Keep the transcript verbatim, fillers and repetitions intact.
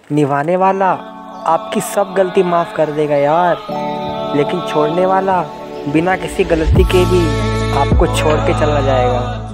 निभाने वाला आपकी सब गलती माफ़ कर देगा यार, लेकिन छोड़ने वाला बिना किसी गलती के भी आपको छोड़ के चला जाएगा।